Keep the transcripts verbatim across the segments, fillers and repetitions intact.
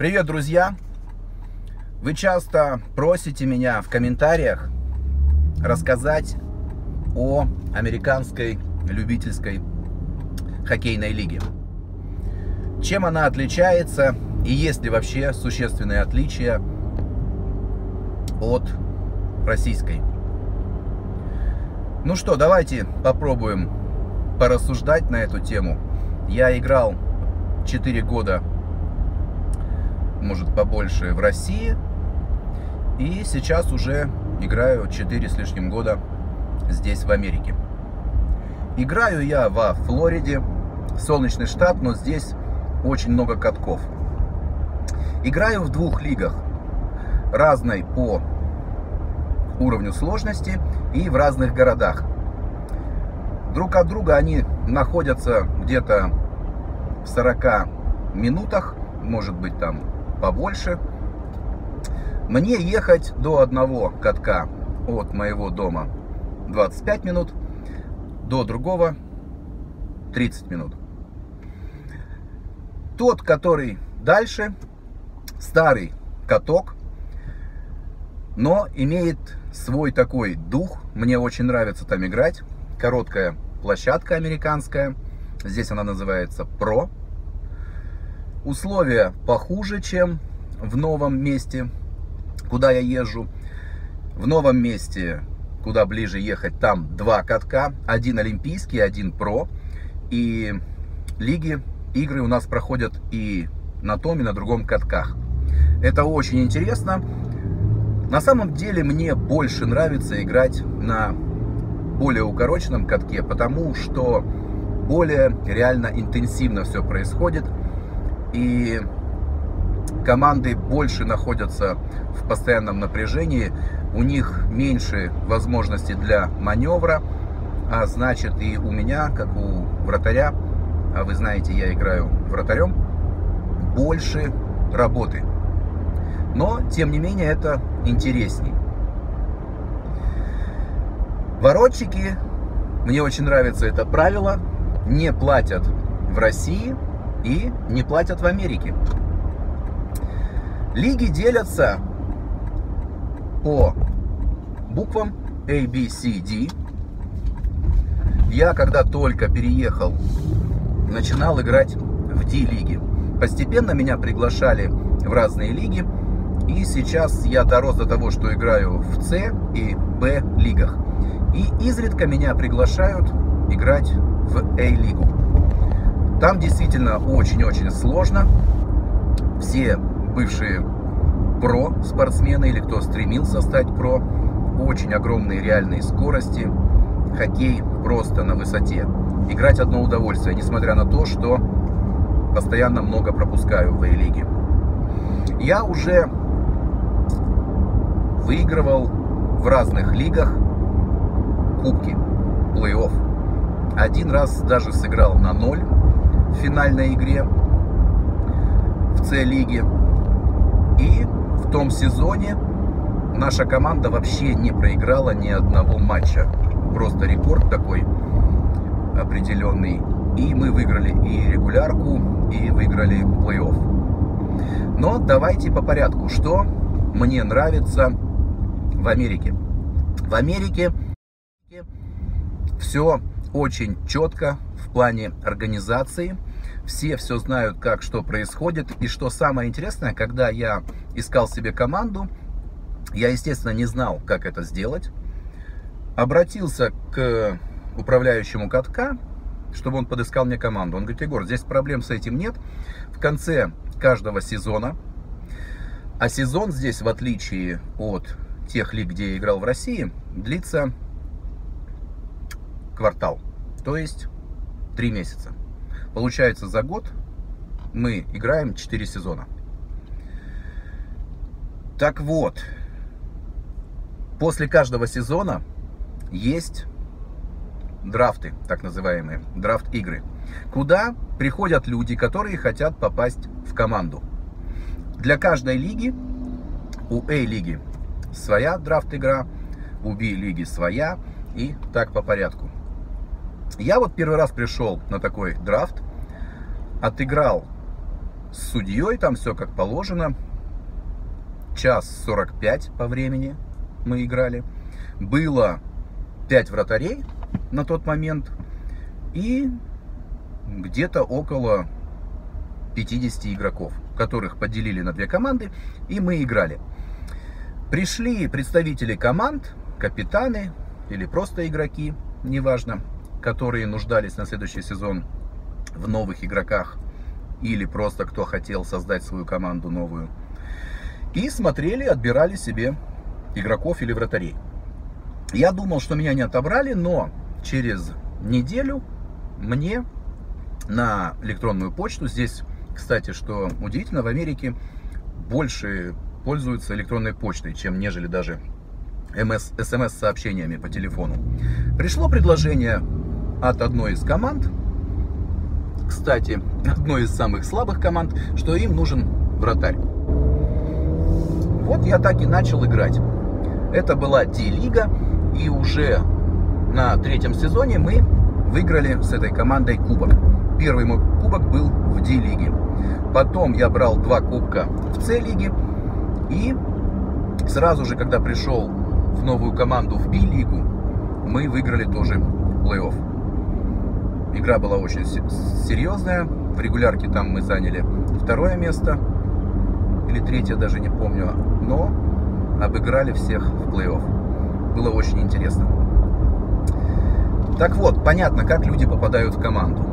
Привет, друзья! Вы часто просите меня в комментариях рассказать о американской любительской хоккейной лиге. Чем она отличается и есть ли вообще существенные отличия от российской. Ну что, давайте попробуем порассуждать на эту тему. Я играл четыре года, может побольше, в России. И сейчас уже играю четыре с лишним года здесь, в Америке. Играю я во Флориде, солнечный штат, но здесь очень много катков. Играю в двух лигах, разной по уровню сложности и в разных городах. Друг от друга они находятся где-то в сорока минутах, может быть там побольше. Мне ехать до одного катка от моего дома двадцать пять минут, до другого тридцать минут. Тот, который дальше, старый каток, но имеет свой такой дух. Мне очень нравится там играть. Короткая площадка американская. Здесь она называется Pro. Условия похуже, чем в новом месте, куда я езжу. В новом месте, куда ближе ехать, там два катка. Один олимпийский, один Pro. И лиги, игры у нас проходят и на том, и на другом катках. Это очень интересно. На самом деле мне больше нравится играть на более укороченном катке, потому что более реально интенсивно все происходит. И команды больше находятся в постоянном напряжении. У них меньше возможностей для маневра. А значит, и у меня, как у вратаря, а вы знаете, я играю вратарем, больше работы. Но, тем не менее, это интересней. Воротчики, мне очень нравится это правило, не платят в России и не платят в Америке. Лиги делятся по буквам A, B, C, D. Я, когда только переехал, начинал играть в D-лиги. Постепенно меня приглашали в разные лиги. И сейчас я дорос до того, что играю в С и Б лигах. И изредка меня приглашают играть в А-лигу. Там действительно очень-очень сложно. Все бывшие про спортсмены или кто стремился стать про, очень огромные реальные скорости. Хоккей просто на высоте. Играть одно удовольствие, несмотря на то, что постоянно много пропускаю в А-лиге. Я уже выигрывал в разных лигах кубки, плей-офф. Один раз даже сыграл на ноль в финальной игре в С-лиге. И в том сезоне наша команда вообще не проиграла ни одного матча. Просто рекорд такой определенный. И мы выиграли и регулярку, и выиграли плей-офф. Но давайте по порядку. Что мне нравится в Америке? В Америке все очень четко в плане организации. Все все знают, как что происходит. И что самое интересное, когда я искал себе команду, я, естественно, не знал, как это сделать. Обратился к управляющему катка, чтобы он подыскал мне команду. Он говорит: Егор, здесь проблем с этим нет. В конце каждого сезона, а сезон здесь, в отличие от тех лиг, где я играл в России, длится квартал, то есть три месяца. Получается, за год мы играем четыре сезона. Так вот, после каждого сезона есть драфты, так называемые, драфт-игры, куда приходят люди, которые хотят попасть в команду. Для каждой лиги, у А-лиги своя драфт-игра, у Б-лиги своя, и так по порядку. Я вот первый раз пришел на такой драфт, отыграл с судьей, там все как положено. час сорок пять по времени мы играли. Было пять вратарей на тот момент и где-то около пятидесяти игроков, которых поделили на две команды, и мы играли. Пришли представители команд, капитаны или просто игроки, неважно, которые нуждались на следующий сезон в новых игроках или просто кто хотел создать свою команду новую. И смотрели, отбирали себе игроков или вратарей. Я думал, что меня не отобрали, но через неделю мне на электронную почту, здесь, кстати, что удивительно, в Америке больше пользуются электронной почтой, чем нежели даже эс эм эс-сообщениями по телефону. Пришло предложение от одной из команд, кстати, одной из самых слабых команд, что им нужен вратарь. Вот я так и начал играть. Это была D-лига, и уже на третьем сезоне мы выиграли с этой командой кубок. Первый мой кубок был в D-лиге. Потом я брал два кубка в C-лиге. И сразу же, когда пришел в новую команду в B-лигу, мы выиграли тоже плей-офф. Игра была очень серьезная. В регулярке там мы заняли второе место. Или третье, даже не помню. Но обыграли всех в плей-офф. Было очень интересно. Так вот, понятно, как люди попадают в команду.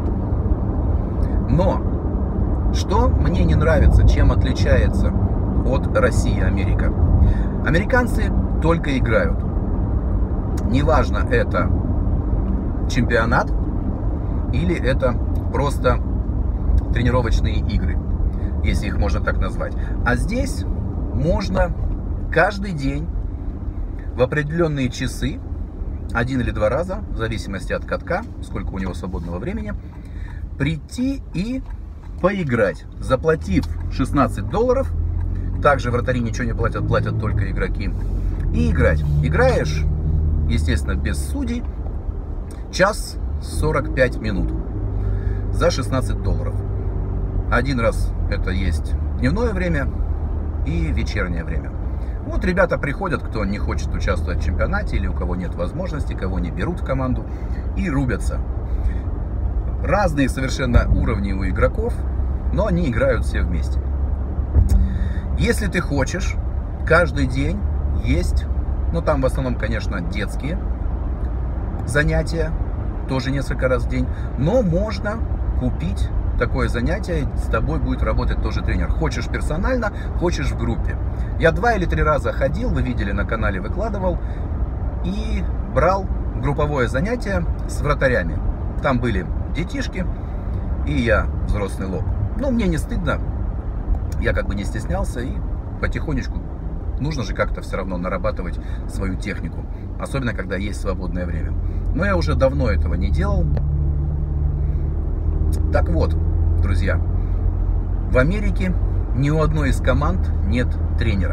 Но, что мне не нравится, чем отличается от России и Америка. Американцы только играют. Неважно, это чемпионат или это просто тренировочные игры, если их можно так назвать. А здесь можно каждый день в определенные часы, один или два раза, в зависимости от катка, сколько у него свободного времени, прийти и поиграть, заплатив шестнадцать долларов. Также вратари ничего не платят, платят только игроки. И играть. Играешь, естественно, без судей, час сорок пять минут за шестнадцать долларов. Один раз это есть дневное время и вечернее время. Вот ребята приходят, кто не хочет участвовать в чемпионате или у кого нет возможности, кого не берут в команду, и рубятся. Разные совершенно уровни у игроков, но они играют все вместе. Если ты хочешь, каждый день есть, ну там в основном, конечно, детские занятия, тоже несколько раз в день, но можно купить такое занятие, с тобой будет работать тоже тренер. Хочешь персонально, хочешь в группе. Я два или три раза ходил, вы видели на канале, выкладывал, и брал групповое занятие с вратарями. Там были детишки, и я, взрослый лоб. Ну, мне не стыдно. Я как бы не стеснялся, и потихонечку нужно же как-то все равно нарабатывать свою технику. Особенно, когда есть свободное время. Но я уже давно этого не делал. Так вот, друзья, в Америке ни у одной из команд нет тренера.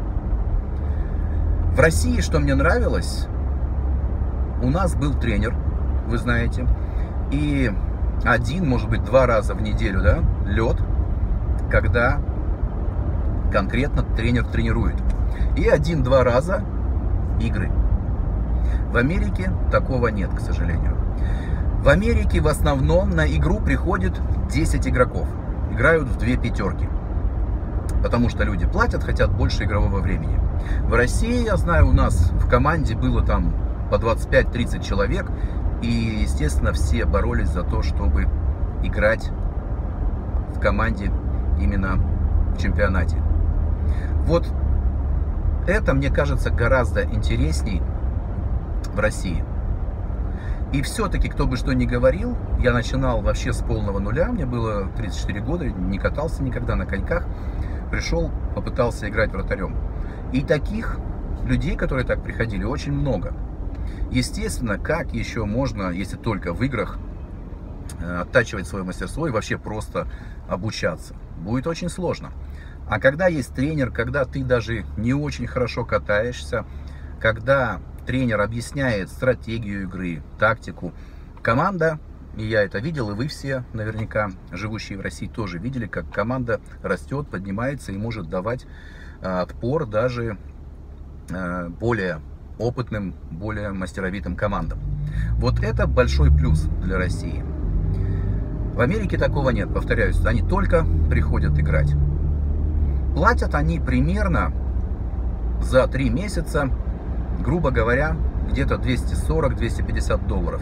В России, что мне нравилось, у нас был тренер, вы знаете, и один, может быть, два раза в неделю, да, лед, когда конкретно тренер тренирует. И один-два раза игры. В Америке такого нет, к сожалению. В Америке в основном на игру приходит десять игроков. Играют в две пятерки. Потому что люди платят, хотят больше игрового времени. В России, я знаю, у нас в команде было там по двадцать пять-тридцать человек. И, естественно, все боролись за то, чтобы играть в команде именно в чемпионате. Вот это, мне кажется, гораздо интересней в России. И все-таки, кто бы что ни говорил, я начинал вообще с полного нуля. Мне было тридцать четыре года, не катался никогда на коньках. Пришел, попытался играть вратарем. И таких людей, которые так приходили, очень много. Естественно, как еще можно, если только в играх, оттачивать свое мастерство и вообще просто обучаться? Будет очень сложно. А когда есть тренер, когда ты даже не очень хорошо катаешься, когда тренер объясняет стратегию игры, тактику, команда и я это видел, и вы все, наверняка, живущие в России, тоже видели, как команда растет, поднимается и может давать отпор даже более опытным, более мастеровитым командам. Вот это большой плюс для России. В Америке такого нет, повторяюсь, они только приходят играть. Платят они примерно за три месяца, грубо говоря, где-то двести сорок — двести пятьдесят долларов.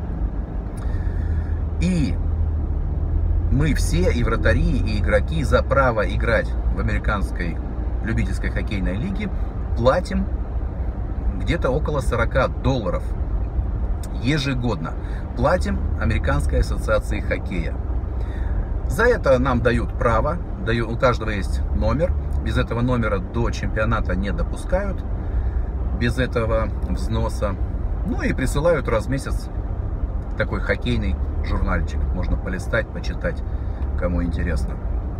И мы все, и вратари, и игроки, за право играть в американской любительской хоккейной лиге платим где-то около сорока долларов ежегодно. Платим Американской ассоциации хоккея. За это нам дают право, дают, у каждого есть номер. Без этого номера до чемпионата не допускают, без этого взноса. Ну и присылают раз в месяц такой хоккейный журнальчик. Можно полистать, почитать, кому интересно.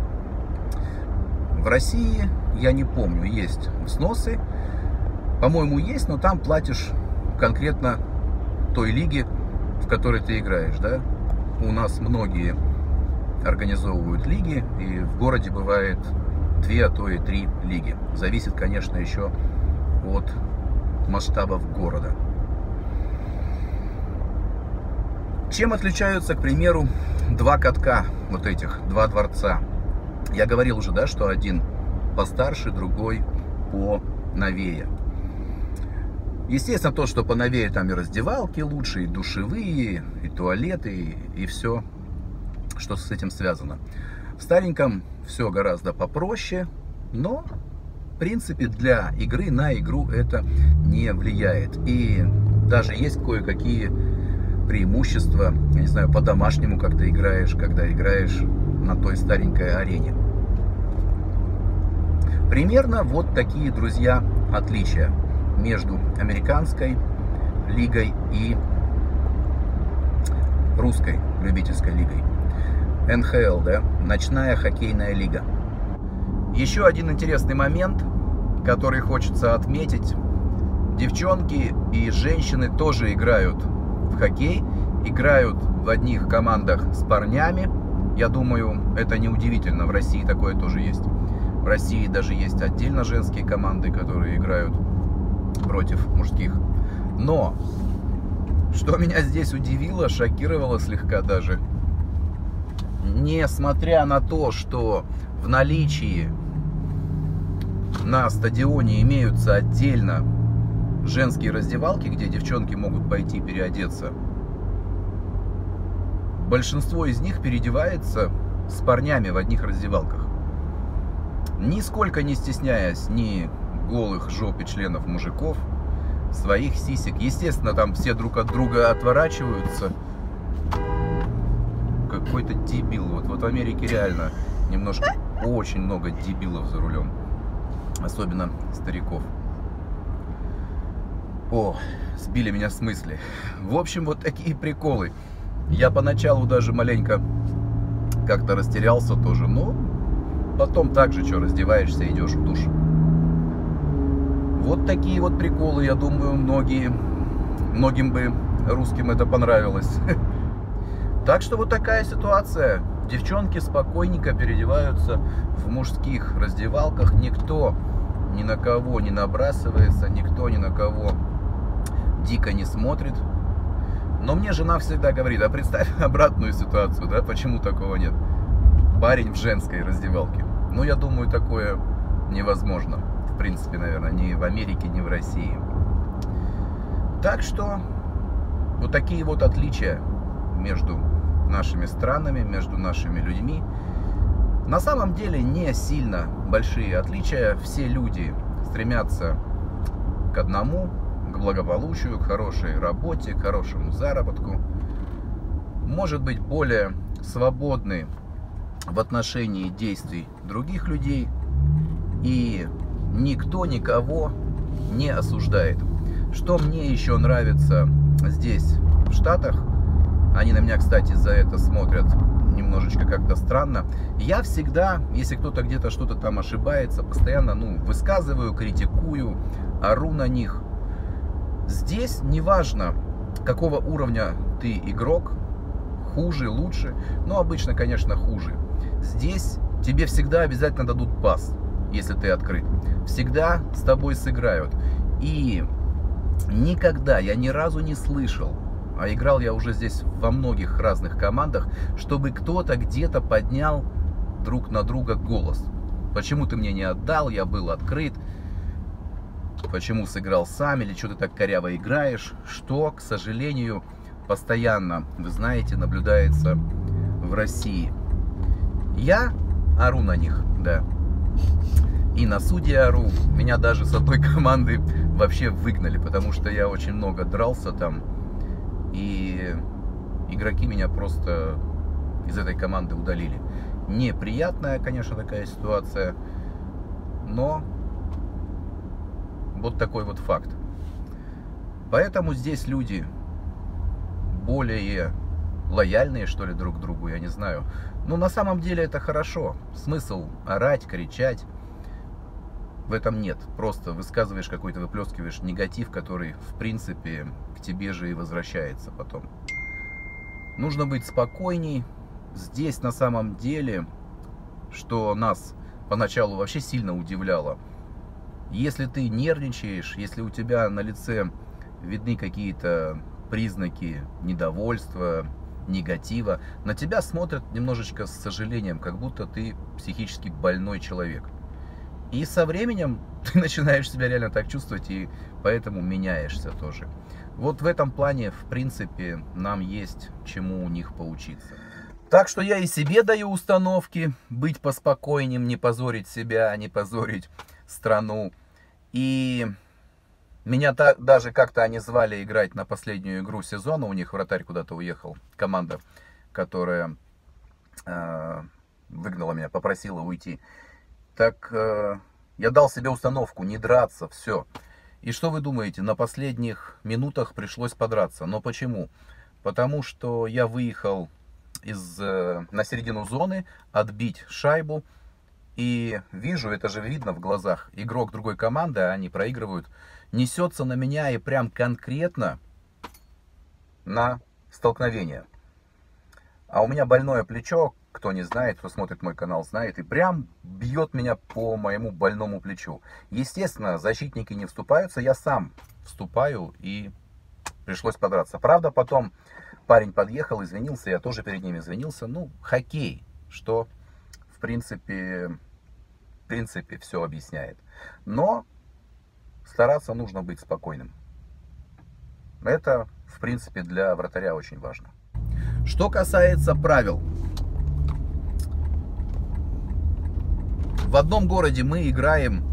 В России, я не помню, есть взносы. По-моему, есть, но там платишь конкретно той лиге, в которой ты играешь, да? У нас многие организовывают лиги, и в городе бывает две, а то и три лиги. Зависит, конечно, еще от масштабов города. Чем отличаются, к примеру, два катка, вот этих, два дворца? Я говорил уже, да, что один постарше, другой поновее. Естественно, то, что поновее, там и раздевалки лучше, и душевые, и туалеты, и, и все, что с этим связано. В стареньком все гораздо попроще, но, в принципе, для игры на игру это не влияет. И даже есть кое-какие преимущества, я не знаю, по-домашнему, как ты играешь, когда играешь на той старенькой арене. Примерно вот такие, друзья, отличия между американской лигой и русской любительской лигой. эн ха эл, да, ночная хоккейная лига. Еще один интересный момент, который хочется отметить. Девчонки и женщины тоже играют в хоккей, играют в одних командах с парнями. Я думаю, это не удивительно, в России такое тоже есть. В России даже есть отдельно женские команды, которые играют против мужских. Но, что меня здесь удивило, шокировало слегка даже, несмотря на то, что в наличии на стадионе имеются отдельно женские раздевалки, где девчонки могут пойти переодеться, большинство из них переодевается с парнями в одних раздевалках, нисколько не стесняясь ни голых жоп и членов мужиков, своих сисек. Естественно, там все друг от друга отворачиваются. Какой-то дебил. Вот, вот в Америке реально немножко, очень много дебилов за рулем. Особенно стариков. О, сбили меня с мысли. В общем, вот такие приколы. Я поначалу даже маленько как-то растерялся тоже. Но потом так же, что, раздеваешься, идешь в душ. Вот такие вот приколы, я думаю, многие, многим бы русским это понравилось. Так что вот такая ситуация. Девчонки спокойненько переодеваются в мужских раздевалках. Никто ни на кого не набрасывается, никто ни на кого дико не смотрит. Но мне жена всегда говорит, а представь обратную ситуацию, да, почему такого нет? Парень в женской раздевалке. Ну, я думаю, такое невозможно. В принципе, наверное, ни в Америке, ни в России. Так что вот такие вот отличия между нашими странами, между нашими людьми. На самом деле не сильно большие отличия. Все люди стремятся к одному, к благополучию, к хорошей работе, к хорошему заработку. Может быть, более свободны в отношении действий других людей. И никто никого не осуждает. Что мне еще нравится здесь, в Штатах, они на меня, кстати, за это смотрят немножечко как-то странно. Я всегда, если кто-то где-то что-то там ошибается, постоянно, ну, высказываю, критикую, ору на них. Здесь неважно, какого уровня ты игрок, хуже, лучше, но обычно, конечно, хуже. Здесь тебе всегда обязательно дадут пас, если ты открыт. Всегда с тобой сыграют. И никогда я ни разу не слышал, а играл я уже здесь во многих разных командах, чтобы кто-то где-то поднял друг на друга голос. Почему ты мне не отдал, я был открыт, почему сыграл сам, или что ты так коряво играешь, что, к сожалению, постоянно, вы знаете, наблюдается в России. Я ору на них, да. И на судьи ору. Меня даже с одной команды вообще выгнали, потому что я очень много дрался там. И игроки меня просто из этой команды удалили. Неприятная, конечно, такая ситуация, но вот такой вот факт. Поэтому здесь люди более лояльные, что ли, друг к другу, я не знаю. Но на самом деле это хорошо. Смысл орать, кричать в этом нет. Просто высказываешь какой-то, выплескиваешь негатив, который, в принципе, к тебе же и возвращается потом. Нужно быть спокойней. Здесь на самом деле, что нас поначалу вообще сильно удивляло, если ты нервничаешь, если у тебя на лице видны какие-то признаки недовольства, негатива, на тебя смотрят немножечко с сожалением, как будто ты психически больной человек. И со временем ты начинаешь себя реально так чувствовать, и поэтому меняешься тоже. Вот в этом плане, в принципе, нам есть чему у них поучиться. Так что я и себе даю установки, быть поспокойнее, не позорить себя, не позорить страну. И меня так, даже как-то они звали играть на последнюю игру сезона, у них вратарь куда-то уехал, команда, которая э, выгнала меня, попросила уйти. Так э, я дал себе установку не драться, все. И что вы думаете, на последних минутах пришлось подраться. Но почему? Потому что я выехал из, э, на середину зоны, отбить шайбу. И вижу, это же видно в глазах, игрок другой команды, они проигрывают, несется на меня и прям конкретно на столкновение. А у меня больное плечо, кто не знает, кто смотрит мой канал, знает, и прям бьет меня по моему больному плечу. Естественно, защитники не вступаются, я сам вступаю, и пришлось подраться. Правда, потом парень подъехал, извинился, я тоже перед ним извинился. Ну, хоккей, что в принципе, в принципе все объясняет. Но стараться нужно быть спокойным. Это, в принципе, для вратаря очень важно. Что касается правил. В одном городе мы играем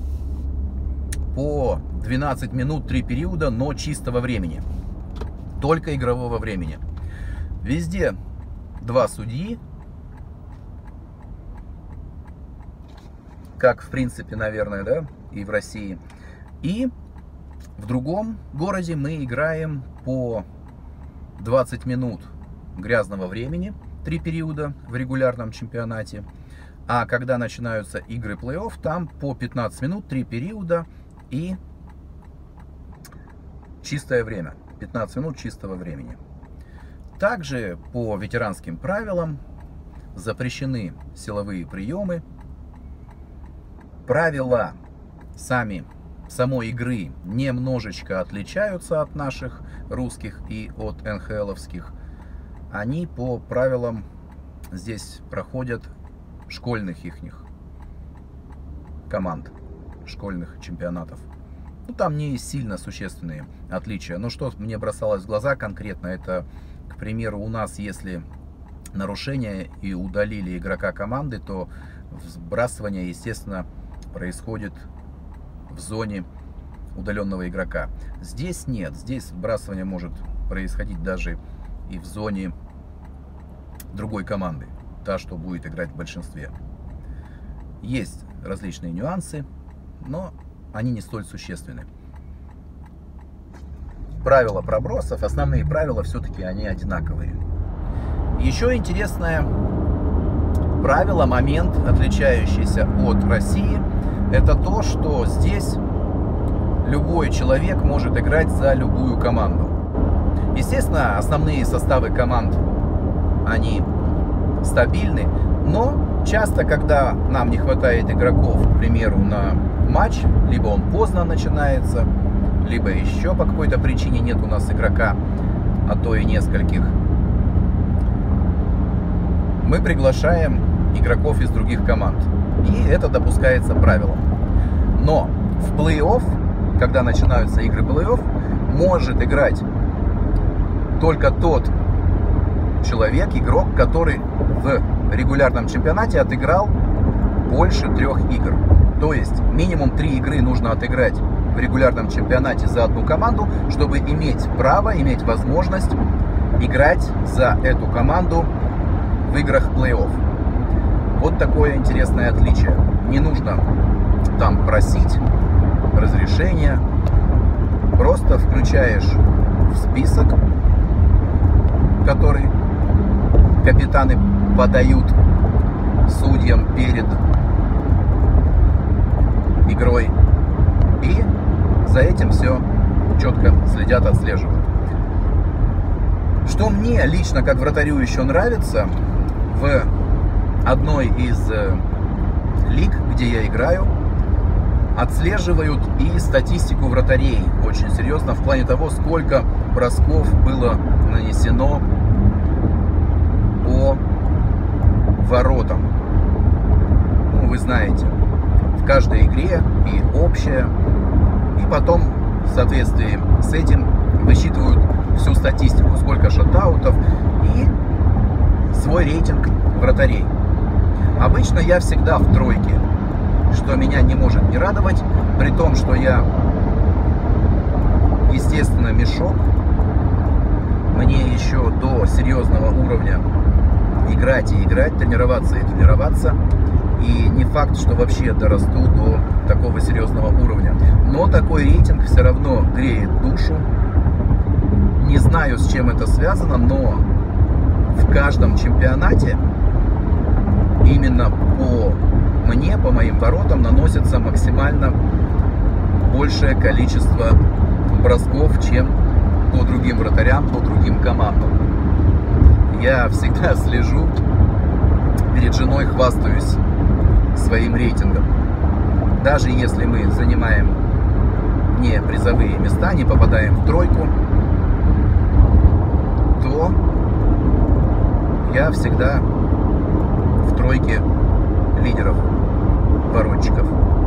по двенадцать минут, три периода, но чистого времени. Только игрового времени. Везде два судьи. Как, в принципе, наверное, да, и в России. И в другом городе мы играем по двадцать минут грязного времени, три периода в регулярном чемпионате. А когда начинаются игры плей-офф, там по пятнадцать минут, три периода и чистое время. пятнадцать минут чистого времени. Также по ветеранским правилам запрещены силовые приемы. Правила сами, самой игры немножечко отличаются от наших русских и от эн ха эловских. Они по правилам здесь проходят школьных ихних команд, школьных чемпионатов. Ну, там не сильно существенные отличия. Но что мне бросалось в глаза конкретно, это, к примеру, у нас, если нарушение и удалили игрока команды, то сбрасывание, естественно, происходит в зоне удаленного игрока. Здесь нет. Здесь сбрасывание может происходить даже и в зоне другой команды, та, что будет играть в большинстве. Есть различные нюансы, но они не столь существенны. Правила пробросов, основные правила, все-таки они одинаковые. Еще интересное правило, момент, отличающийся от России, это то, что здесь любой человек может играть за любую команду. Естественно, основные составы команд они стабильны. Но часто, когда нам не хватает игроков, к примеру, на матч, либо он поздно начинается, либо еще по какой-то причине нет у нас игрока, а то и нескольких, мы приглашаем игроков из других команд. И это допускается правилом. Но в плей-офф, когда начинаются игры плей-офф, может играть только тот человек, игрок, который в регулярном чемпионате отыграл больше трех игр. То есть минимум три игры нужно отыграть в регулярном чемпионате за одну команду, чтобы иметь право, иметь возможность играть за эту команду в играх плей-офф. Вот такое интересное отличие. Не нужно там просить разрешения, просто включаешь в список, который капитаны подают судьям перед игрой, и за этим все четко следят, отслеживают. Что мне лично, как вратарю, еще нравится, в одной из лиг, где я играю, отслеживают и статистику вратарей очень серьезно, в плане того, сколько бросков было нанесено по воротам. Ну, вы знаете, в каждой игре и общая, и потом в соответствии с этим высчитывают всю статистику, сколько шотаутов и свой рейтинг вратарей. Обычно я всегда в тройке, что меня не может не радовать, при том, что я, естественно, мешок. Мне еще до серьезного уровня играть и играть, тренироваться и тренироваться. И не факт, что вообще дорасту до такого серьезного уровня. Но такой рейтинг все равно греет душу. Не знаю, с чем это связано, но в каждом чемпионате именно по мне, по моим воротам, наносится максимально большее количество бросков, чем по другим вратарям, по другим командам. Я всегда слежу, перед женой хвастаюсь своим рейтингом. Даже если мы занимаем не призовые места, не попадаем в тройку, то я всегда в тройке лидеров, воротчиков.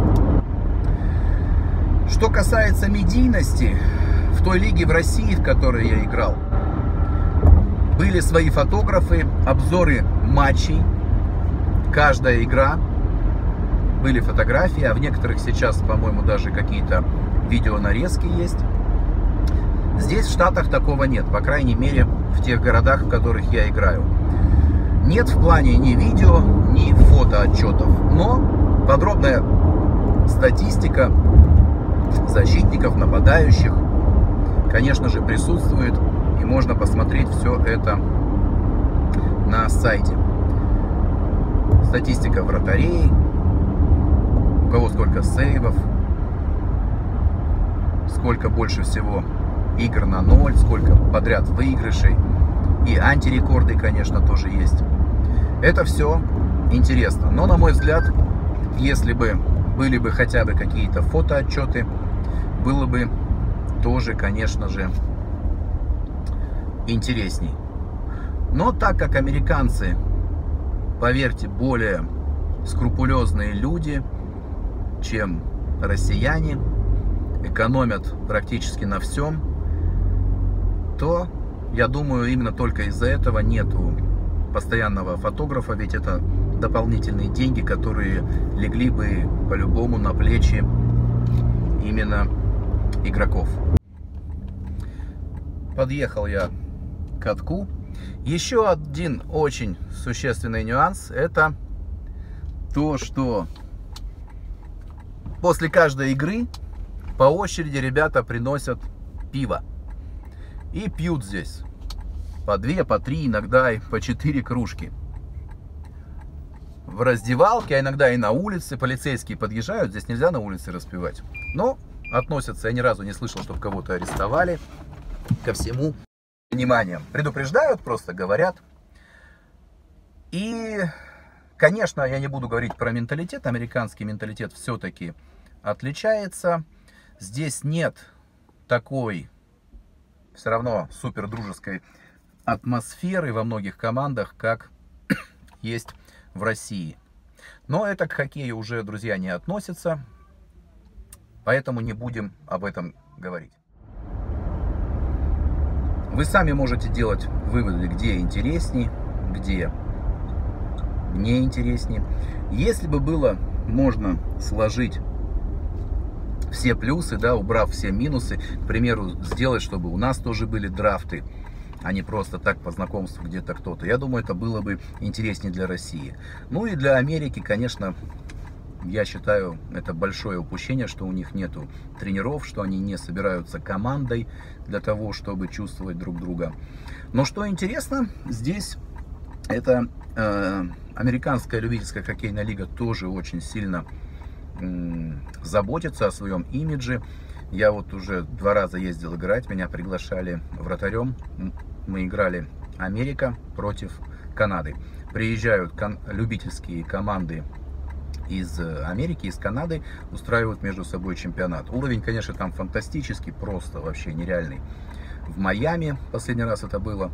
Что касается медийности, в той лиге в России, в которой я играл, были свои фотографы, обзоры матчей, каждая игра, были фотографии, а в некоторых сейчас, по-моему, даже какие-то видеонарезки есть. Здесь в Штатах такого нет, по крайней мере, в тех городах, в которых я играю. Нет в плане ни видео, ни фотоотчетов, но подробная статистика защитников, нападающих, конечно же, присутствует, и можно посмотреть все это на сайте. Статистика вратарей, у кого сколько сейвов, сколько больше всего игр на ноль, сколько подряд выигрышей, и антирекорды, конечно, тоже есть. Это все интересно, но, на мой взгляд, если бы были бы хотя бы какие-то фотоотчеты, было бы тоже, конечно же, интересней. Но так как американцы, поверьте, более скрупулезные люди, чем россияне, экономят практически на всем, то, я думаю, именно только из-за этого нету постоянного фотографа, ведь это дополнительные деньги, которые легли бы по-любому на плечи именно игроков. Подъехал я к катку. Еще один очень существенный нюанс — это то, что после каждой игры по очереди ребята приносят пиво и пьют здесь по две, по три, иногда и по четыре кружки. В раздевалке, а иногда и на улице полицейские подъезжают. Здесь нельзя на улице распивать. Но относятся, я ни разу не слышал, чтобы кого-то арестовали, ко всему вниманием. Предупреждают, просто говорят. И, конечно, я не буду говорить про менталитет. Американский менталитет все-таки отличается. Здесь нет такой, все равно, супер дружеской атмосферы во многих командах, как есть в России. Но это к хоккею уже, друзья, не относится. Поэтому не будем об этом говорить. Вы сами можете делать выводы, где интересней, где неинтереснее. Если бы было можно сложить все плюсы, да, убрав все минусы, к примеру, сделать, чтобы у нас тоже были драфты, а не просто так по знакомству где-то кто-то, я думаю, это было бы интереснее для России. Ну и для Америки, конечно, я считаю, это большое упущение, что у них нету тренеров, что они не собираются командой для того, чтобы чувствовать друг друга. Но что интересно, здесь это э, американская любительская хоккейная лига тоже очень сильно э, заботится о своем имидже. Я вот уже два раза ездил играть, меня приглашали вратарем. Мы играли Америка против Канады. Приезжают кон- любительские команды из Америки, из Канады, устраивают между собой чемпионат. Уровень, конечно, там фантастический, просто вообще нереальный. В Майами последний раз это было.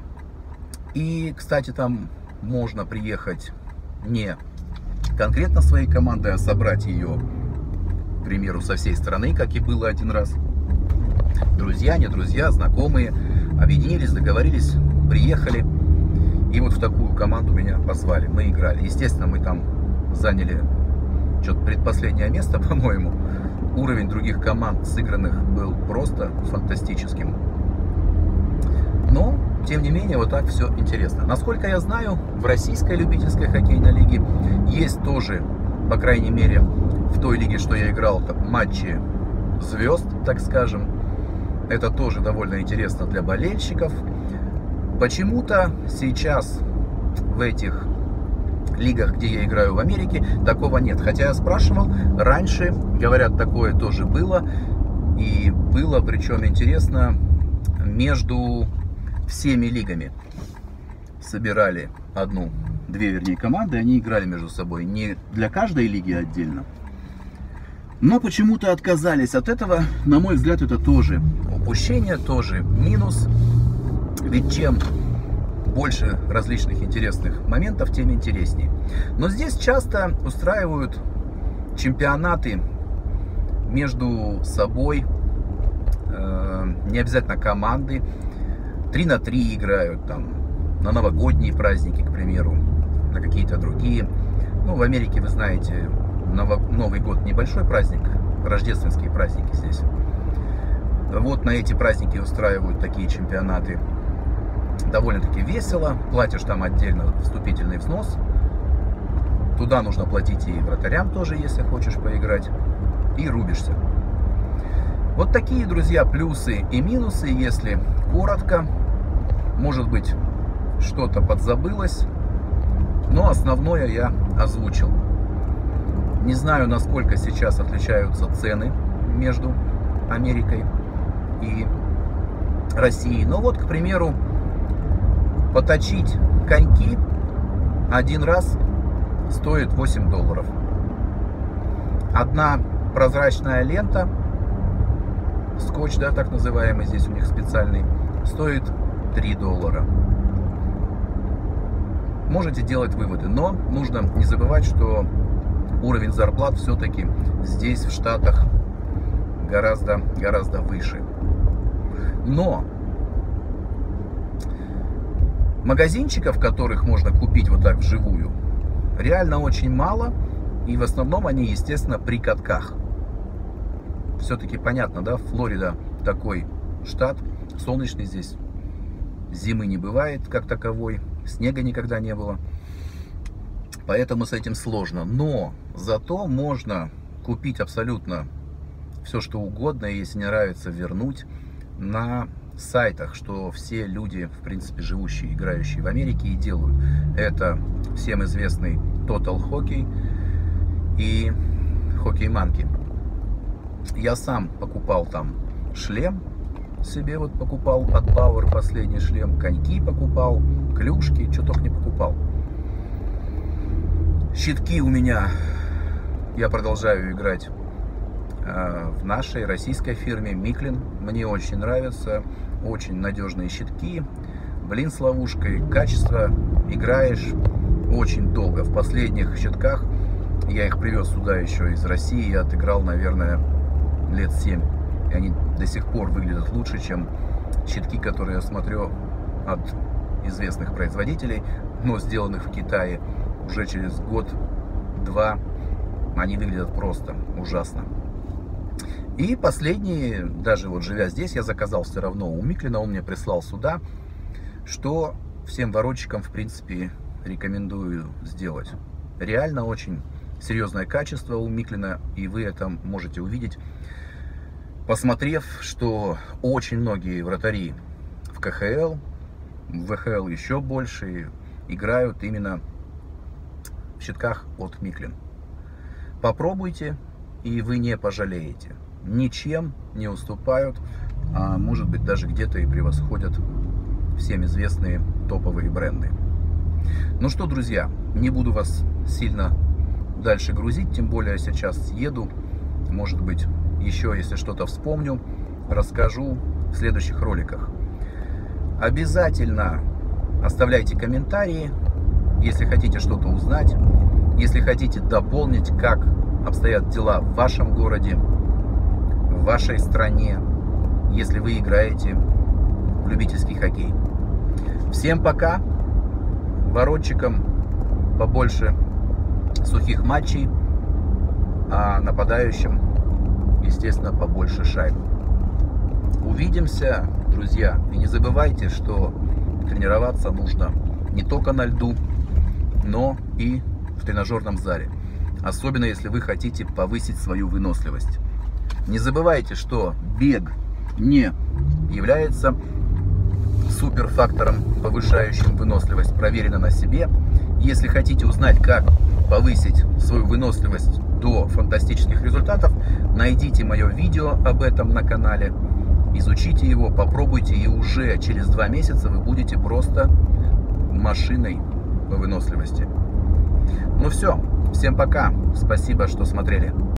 И, кстати, там можно приехать не конкретно своей командой, а собрать ее, к примеру, со всей страны, как и было один раз. Друзья, не друзья, знакомые объединились, договорились, приехали. И вот в такую команду меня позвали. Мы играли. Естественно, мы там заняли что-то предпоследнее место, по-моему. Уровень других команд сыгранных был просто фантастическим. Но, тем не менее, вот так все интересно. Насколько я знаю, в российской любительской хоккейной лиге есть тоже, по крайней мере, в той лиге, что я играл, матчи звезд, так скажем. Это тоже довольно интересно для болельщиков. Почему-то сейчас в этих лигах, где я играю в Америке, такого нет. Хотя я спрашивал, раньше, говорят, такое тоже было. И было, причем интересно, между всеми лигами. Собирали одну, две, вернее, команды, они играли между собой. Не для каждой лиги отдельно. Но почему-то отказались от этого. На мой взгляд, это тоже упущение, тоже минус. Ведь чем больше различных интересных моментов, тем интереснее. Но здесь часто устраивают чемпионаты между собой, э, не обязательно команды, три на три играют, там, на новогодние праздники, к примеру, на какие-то другие. Ну, в Америке, вы знаете, Новый год небольшой праздник, рождественские праздники здесь. Вот на эти праздники устраивают такие чемпионаты. Довольно-таки весело, платишь там отдельно вступительный взнос. Туда нужно платить и вратарям тоже, если хочешь поиграть. И рубишься. Вот такие, друзья, плюсы и минусы, если коротко. Может быть, что-то подзабылось, но основное я озвучил. Не знаю, насколько сейчас отличаются цены между Америкой и Россией. Но вот, к примеру, поточить коньки один раз стоит восемь долларов. Одна прозрачная лента, скотч, да, так называемый, здесь у них специальный, стоит три доллара. Можете делать выводы, но нужно не забывать, что уровень зарплат все-таки здесь, в Штатах, гораздо, гораздо выше. Но магазинчиков, в которых можно купить вот так вживую, реально очень мало. И в основном они, естественно, при катках. Все-таки понятно, да, Флорида такой штат, солнечный здесь. Зимы не бывает как таковой, снега никогда не было. Поэтому с этим сложно. Но зато можно купить абсолютно все, что угодно, и если не нравится, вернуть на сайтах, что все люди, в принципе, живущие, играющие в Америке, и делают. Это всем известный Total Hockey и Hockey Monkey. Я сам покупал там шлем себе, вот покупал от Bauer последний шлем, коньки покупал, клюшки, что только не покупал. Щитки у меня, я продолжаю играть в нашей российской фирме Michelin. Мне очень нравятся, очень надежные щитки, блин с ловушкой, качество, играешь очень долго. В последних щитках, я их привез сюда еще из России, я отыграл, наверное, лет семь. И они до сих пор выглядят лучше, чем щитки, которые я смотрю от известных производителей, но сделанных в Китае. Уже через год-два они выглядят просто ужасно. И последний, даже вот живя здесь, я заказал все равно у Michelin, он мне прислал сюда, что всем воротчикам, в принципе, рекомендую сделать. Реально очень серьезное качество у Michelin, и вы это можете увидеть, посмотрев, что очень многие вратари в ка ха эл, в вэ ха эл еще больше, играют именно в щитках от Michelin. Попробуйте, и вы не пожалеете. Ничем не уступают, а может быть даже где-то и превосходят всем известные топовые бренды. Ну что, друзья, не буду вас сильно дальше грузить, тем более сейчас еду. Может быть, еще если что-то вспомню, расскажу в следующих роликах. Обязательно оставляйте комментарии, если хотите что-то узнать, если хотите дополнить, как обстоят дела в вашем городе, в вашей стране, если вы играете в любительский хоккей. Всем пока, воротчикам побольше сухих матчей, а нападающим, естественно, побольше шайб. Увидимся, друзья, и не забывайте, что тренироваться нужно не только на льду, но и в тренажерном зале, особенно если вы хотите повысить свою выносливость. Не забывайте, что бег не является суперфактором, повышающим выносливость, проверено на себе. Если хотите узнать, как повысить свою выносливость до фантастических результатов, найдите мое видео об этом на канале, изучите его, попробуйте, и уже через два месяца вы будете просто машиной по выносливости. Ну все, всем пока, спасибо, что смотрели.